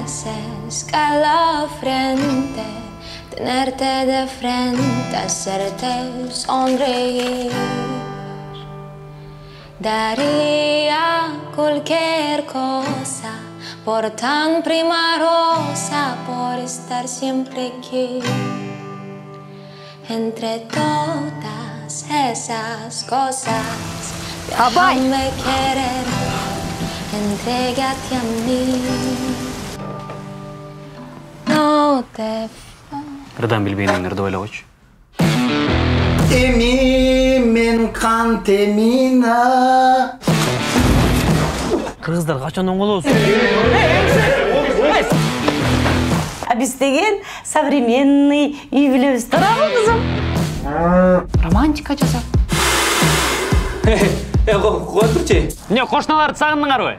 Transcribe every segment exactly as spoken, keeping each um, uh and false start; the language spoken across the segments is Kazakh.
es escalofriante tenerte de frente, hacerte sonreír. Daría cualquier cosa por tan prima rosa, por estar siempre aquí. Entre todas esas cosas, déjame querer, entrégate a mí. No te Kırdan bilmeyenin nerede öyle koç? Emi men kan temina. Kırgızlar kaçan oğul olsun? А біз деген современный үй білеміз, тұра ма қызым? Романтика жасап. Е, қой тұрче. Не, қошналарды сағындыңар ғой?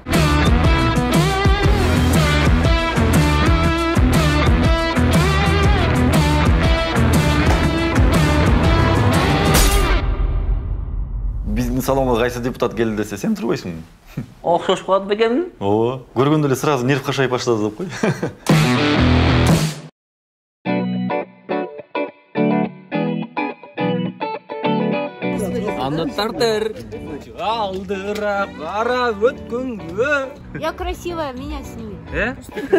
Біздің салонға қайсы депутат келді десе, сен тұрбайсың. Оқшош қалады бекенмін? О, көргенде эле сразу нерв қашай баштады деп қой. Анаттартыр, алдырақ, ара өткінгі. Я красивая, меня сними. Э?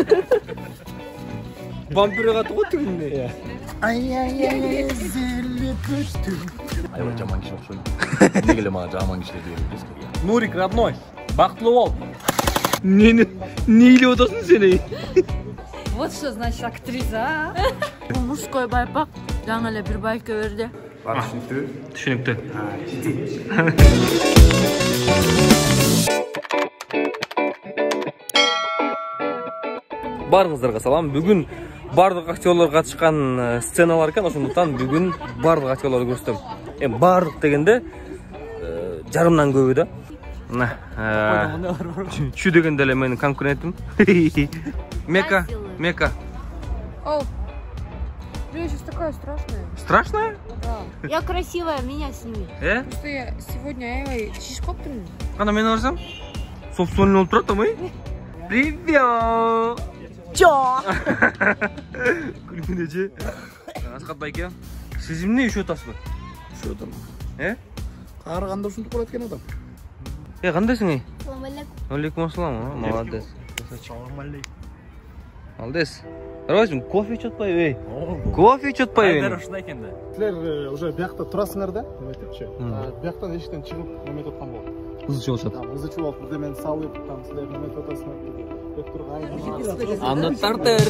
Бампирға тұғы түгінде. Ай-яй-яй, зелі күттім. Айва, жаман киші оқшойын. Негеле маған жаман киші дейін. Нурик, родной, бақытлы бол. Нені, нейлі отасын сені? Вот что значит актриса, а? Мужской байпақ, жаңылы бір байқа өрді. Түсінікті? Түсінікті. Барыңыздарға салам. Бүгін барлық актерлар қатысқан сценалар екен, ошондуктан бүгін барлық актерларды көрсөтөм. Эми барлық дегенде жарымдан көбү да. Мына чү дегенде эле менин конкурентим. Мека, Мека. О, я сейчас такая страшная. Страшная? Да. Я красивая, меня сними. Э? Просто я сегодня аябай шишкоп тұрмын. Кана мен барсам? Собственный болуп турат амай? Привет! Чо! Күлгүнө же. Асхат байке, сиз эмне үй атасызбы? Şu adam. Э? Қарағанда ушунтуп барат экен адам. Э, кандайсың эй? Салам алейкум. Алейкум ассалам. Молодец. Молодец. Ровачым, кофе ичатпай эй. Кофе ичатпай эй. Силер уже биякта турасыңар да, эметипчи. Бияктан эшиктен чыгып эметип аткан болду. Ызы чыгып атат. Ызы чыгып алып, бирдемени салып, там силер эметип атасыңар. Деп турган. Анаттартыр.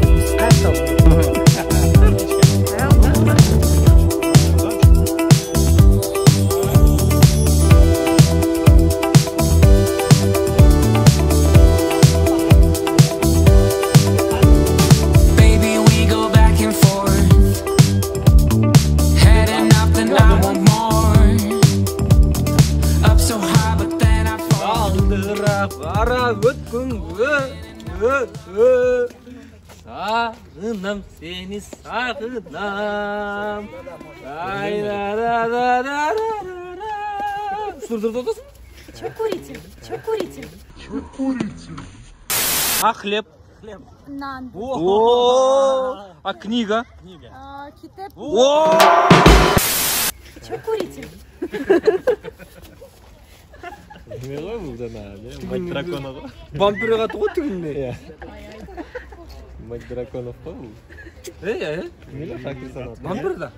Ара өткүнгө сагынам сени сагынам. Что ты отасың? Чё курите? Чё курите? Чё курите? А хлеб? Хлеб. Нан. О, а книга? А, китап. О! Чё курите? Не ғой бұл жана, мать драконов. Вампирға тұғы түгінде. Мать драконов қой бұл. Эй, эй, мейлі шакирсан аты. Вампир да.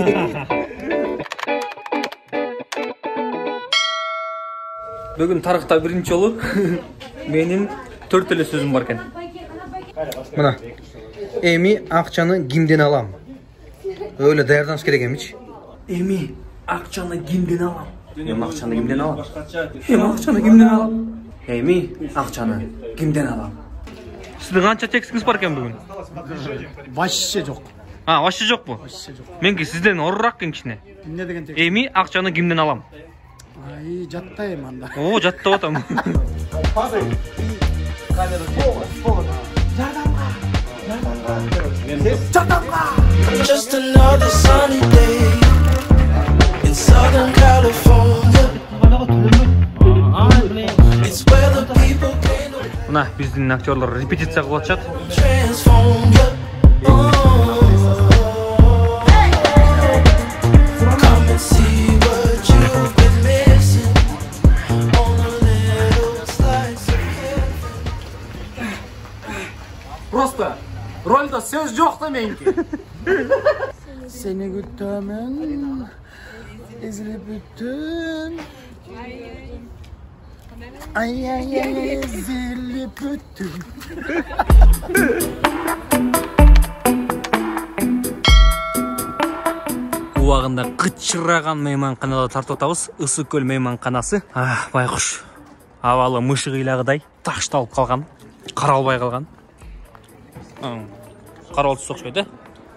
Бүгін тарихта бірінші жолы менің төрт эле сөзім бар екен. Мына, эми акчаны кимден алам? Öyle daярданыш керек эмичи? Эми акчаны кимден алам? Эми акчаны кимден алам? Эми акчаны кимден алам? Эми акчаны кимден алам? Сіздің қанша текстіңіз бар екен бүгін? Вообще жоқ. А, вообще жоқ бұл? Вообще жоқ. Менге сізден орырақ кен кішіне. Не деген текст? Эми акчаны кимден алам? Ай, жаттайм анда. О, жаттап атам. Just another sunny day in Southern California. It's where the people came to Мына биздин актерлар репетиция кылып атышат. Transform you. Come and see what you've been missing. On a little slice of heaven. Просто рольда сөз жоқ та меники. Seni güttömün, ezilip büttün. Ay ay ay ezilip büttün. Убагында кычыраган мейманканада тартып атабыз. Ысык көл мейманканасы. А, байкуш. Абалы мышы кыйлагыдай ташталып калган, каралбай калган. Каралсыз окшойт, э?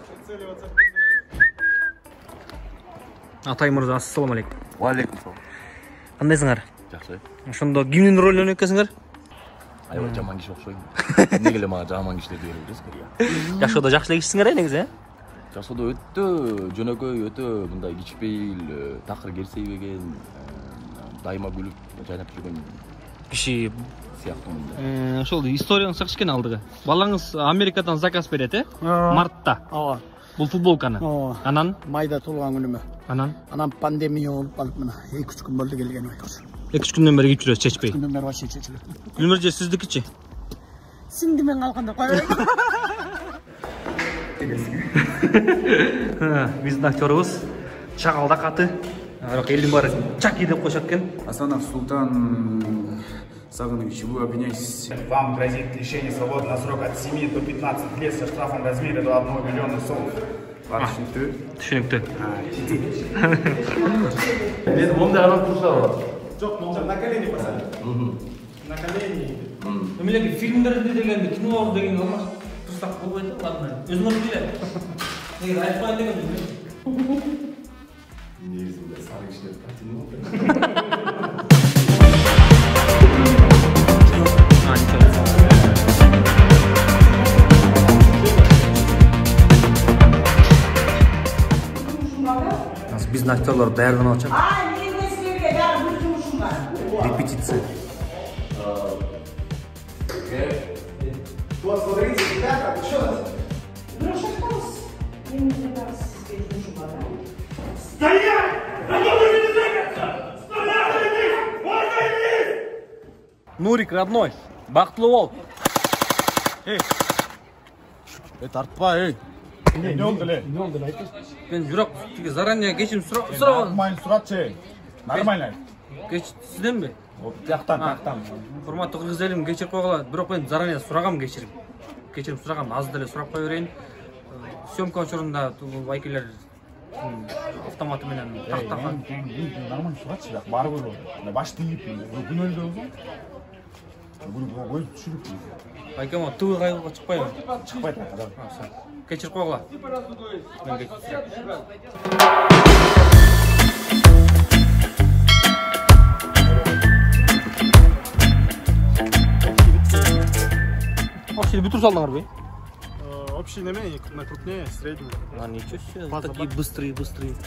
Атай мырза, ассалам алейкум. Ва алейкум салам. Кандайсыңар? Жакшы. Ошондо кимдин ролун экенсиңер? Аябай жаман киши окшойм. Эмнеге эле мага жаман кишилер деп эле Жакшыда жакшы эле кишисиңер, э, негизи, э? Жакшыда өтө жөнөкөй, өтө мындай кичпейил, такыр керсейбеген, дайыма күлүп жайнап жүргөн Киши сыяктуу. Ошол историяны сакшы экен алдыгы. Балаңыз Америкадан заказ берет, э? Мартта. Ооба. Бул футболканы. Анан Майда тулган күнүмө. Анан Анан пандемия болуп калып мына эки үч күн болду келген байкуш. эки үч күндөн бери кип жүрөсүз, чечпей. Күндөн бери вообще чечилет. Гүлмирже, сиздикичи? Сиңдимен калганда койбойт. Биздин актёрубуз чагалда каты. Бирок элдин баары чаки деп коюшат экен. Асанов Султан Саганович, вы обвиняетесь. Вам грозит лишение свободы на срок от семи до пятнадцати лет со штрафом в размере до одного миллиона сомов. Түшүнүктүү. Түшүнүктүү. Мен мондай анан турушабы? Жок, мондай на колени посадил. На колени. Эмелеги фильмдерде деген, кинолор деген алма турсак болбойт да, ладно. Өзүңөр биле. Неге айтпайын деген эле. Негизинде сары кишилер картина Биздин актерлор даярданып атышат. Репетиция. Нурик, родной, бактылуу бол. Эй. Э, тартпа, эй. Не oldu le? Ne oldu lan? Мен бирок заранее кечирим сураган. Нормально суратчы. Нормально. Кеч сизденби? Вот жактан, жактан. Урматтуу кыргыз элим, кечирип койгула. Бирок мен заранее сурагам кечирим. Кечирим сурагам, аз деле сурап кое берейин. Съемка учурунда байкелер автоматы менен тактаган. Нормально суратчы, бирок бар көрүп. Баш тийип, күнөөлдө болсо. Бүгүн көз түшүрүп. Байкема туу кайгыга чыкпайбы? Чыкпайт акада. Кечирип койгула. Мен кечирсем. Вообще бүтүр салдыңарбы? Общий неме, на крупнее, средний. А ничего себе, такие быстрые, быстрые.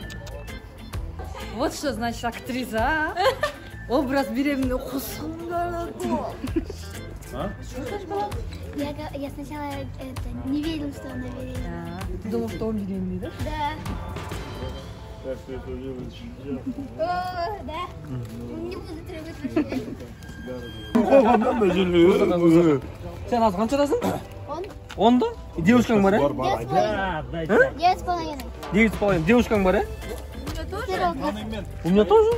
Вот что значит актриса, а? Образ беременной кусунда. А? Я, я сначала это, не верил, что она беременна. Ты думал, что он беременный, да? Да. Как ты это делаешь? О, да. Не буду трогать. Сен азыр канчадасың? Он? Он да? Девушкаң бар, э? Девять с половиной. Девять с половиной. Девушкаң бар, э? У меня тоже?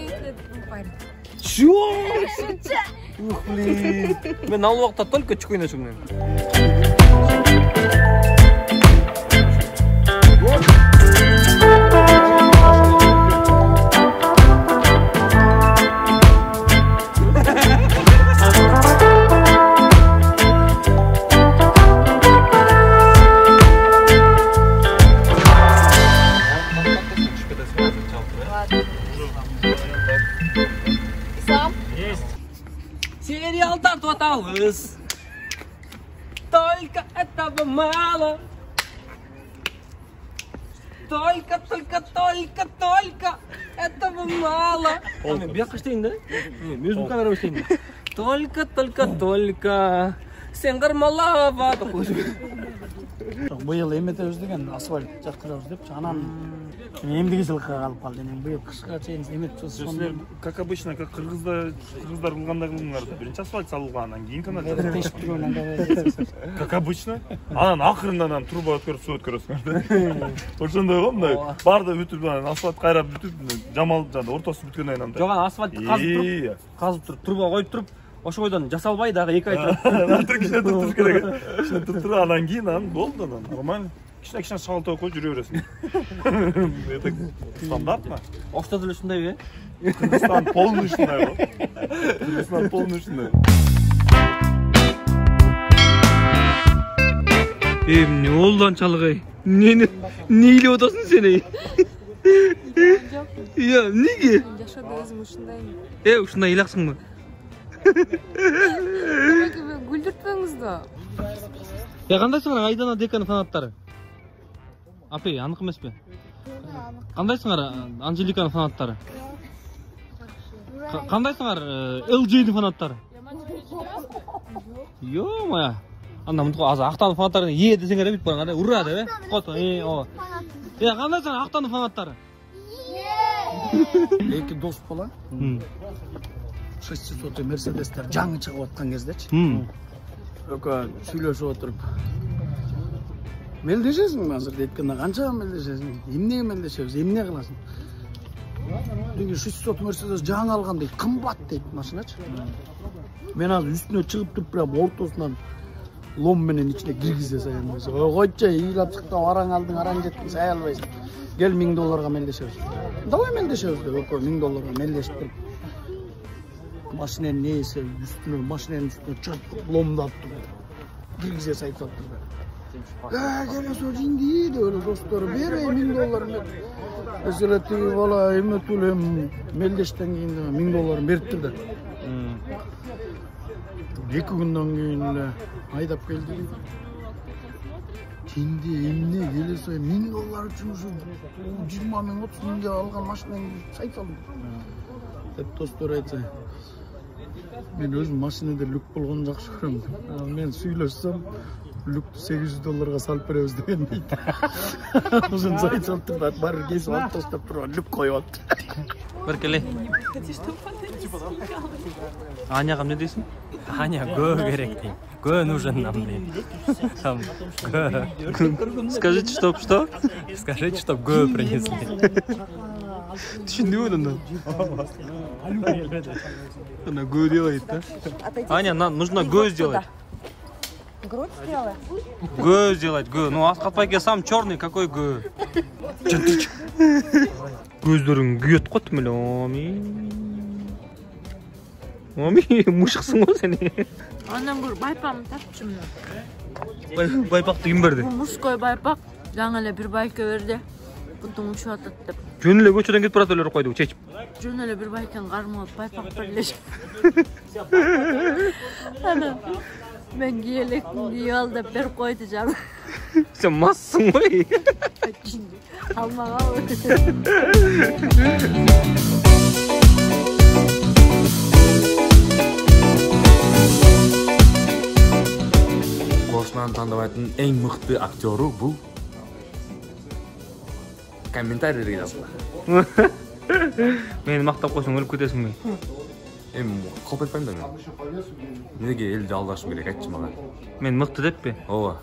Чё? Ух, блин. Мен ал уақытта только чук ойнашым. Сериал тартып Только этого мало. Только, только, только, только этого мало. Мен бияққа іштейін да? Мен өзім камерама іштейін да? Только, только, только. Сен қармалаба деп қойшы. Быйыл эметебиз деген асфальт жаткызабыз деп анан эмдиги жылкы калып калды. Эми быйыл кышка чейин эметип Силер, как обычно, как кыргызда кыргыздар кылгандай кылдыңар да. Биринчи асфальт салууга, анан кийин канал жазасыңар. Как обычно. Анан акырында анан труба өткөрүп суу өткөрөсүңөр да. Ошондой го мындай барды бүтүп анан асфальт кайрап бүтүп жамалып жана ортосу бүткөндөн анан. Жок, анан асфальтты казып туруп, казып туруп труба коюп туруп, ошойдон жасалбай дагы эки ай турат. Кичине туруш керек. Кичине туруп анан кийин анан болду анан. Нормально. Кичине-кичине шагылтып коюп жүрө бересиң. Это стандартно. Ошто деле ушундай бе? Кыргызстан полный ушундай го. Кыргызстан полный ушундай. Эмне болду анчалык ай? Эмнени эмне илеп атасың сен ай? Я, эмнеге? Жашоодо өзүм ушундаймын. Э, ушундай ыйлаксыңбы? Гүлдүртпөңүз да. Э, кандайсыңар Айдана Деканын фанаттары? Апей, анык эмеспи? Кандайсыңар Анжеликанын фанаттары? Кандайсыңар эл джейдин фанаттары? Ё-моё. Анда мынтип азыр Актанын фанаттары е десеңер бүт барыңар, ура деп, э? Кото, э, ооба. Э, кандайсыңар Актанын фанаттары? Эки дос бала. шестьсот Мерседестер жаңы чыгып аткан кездечи. Экөө сүйлөшүп отуруп. Мелдешесиңби азыр дейткенде канчага мелдешесиң? Эмнеге мелдешебиз? Эмне кыласың? Деги шестьсот Мерседес жаңы алган дейт, кымбат дейт машиначы. Мен азыр үстүнө чыгып туруп прям ортосунан лом менен ичине киргизе саям. Койчу, ыйлап чыктап араң алдың, араң жеттиң, сай албайсың. Кел миң долларга мелдешебиз. Давай мелдешебиз деп экөө миң долларга мелдешип туруп. Машиненин нээси үстүнө, машиненин үстүнө чөп ломдап туруп. Киргизе сайтып атты. Э, келесо жинди деп эле достору бербей миң долларын. Эселе тиги бала эмет элем мелдештен кийин миң долларын бериптир да. Эки күндөн кийин эле айдап келди. Жинди эмне келесо миң доллар үчүн ушу жыйырма миң отуз миңге алган машинаны сайтып алдым. Деп достор айтса. Мен өзүм машинада люк болгон жакшы көрөм. Мен сүйлөшсөм, люкту сегиз жүз долларга салып беребиз деген дейт. Ошон сайтып турду, баары кесип алып таштап туруп, люк коюп атты. Бир келе. Аняга эмне дейсиң? Аня гө керек дейм. Гө нужен нам дейм. Там гө. Скажите, чтоб что? Скажите, чтоб гө принесли. Түшүндүбү анда? Она гө делает, да? Аня, нам нужно гө сделать. Грудь сделать? Гө сделать, гө. Ну, Аскатбайке сам черный, какой гө? Көздөрүң күйөт го тим эле. Ами. Ами, мушуксуң го сен. Андан көрүп байпагымды тапчымын. Байпакты ким берди? Мужской байпак. Жаңы эле бир байке берди. Бутуң учуп атат деп. Жөн эле көчөдөн кетип барат эле койду, чечип. Жөн эле бир байкени кармалып байпак берилеш. Анан мен киелектин кийип ал деп берип койду жан. Сен массың ғой. Алмагабы. Кошнаны тандабайтын эң мыкты актеру бул. Комментарийлерге жазыңдар. Мени мактап койсоң өлүп кетесиңби? Эми калп айтпайм да мен. Неге элди алдашым керек, айтчы мага. Мен мыкты деппи? Ооба.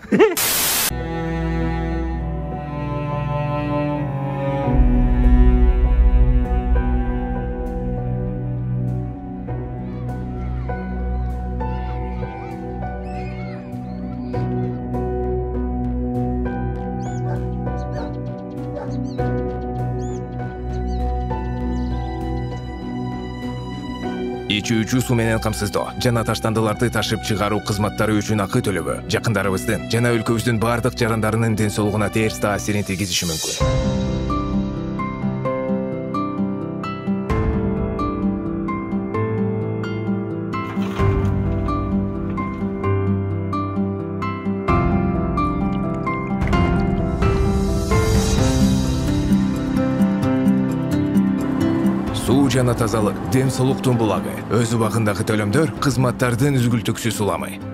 Ичүүчү суу менен камсыздоо жана таштандыларды ташып чыгаруу кызматтары үчүн акы төлөбө жакындарыбыздын жана өлкөбүздүн бардык жарандарынын ден соолугуна терс таасирин тийгизиши мүмкүн. Суу жана тазалык, дем соолуктун булагы. Өз убагындагы төлөмдөр кызматтардын үзгүлтүксүз уламы.